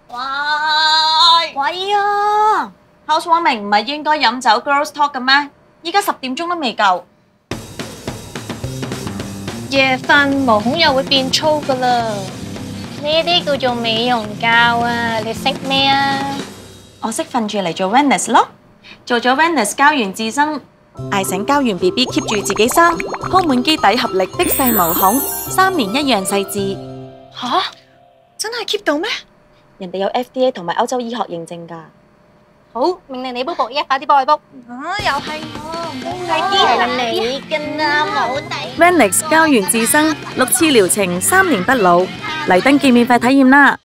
喂啊 ！Housewarming 唔係應該飲酒 girls talk 嘅咩？依家10點鐘都未夠。 夜瞓毛孔又會變粗噶啦，呢啲叫做美容覺啊！你識咩啊？ 我識瞓住嚟做 Venus 咯，做咗 Venus 膠原自生，嗌醒膠原 BB keep 住自己生，鋪滿基底合力的細毛孔，3年一樣細緻。 吓？真係 keep 到咩？ 人哋有 FDA 同埋歐洲醫學認證㗎。 好，命令你 book， 依家快啲幫佢 book。又係我，快啲係你㗎啦，冇底。 Venus 膠原自生6次療程，3年不老，嚟登記免費體驗啦！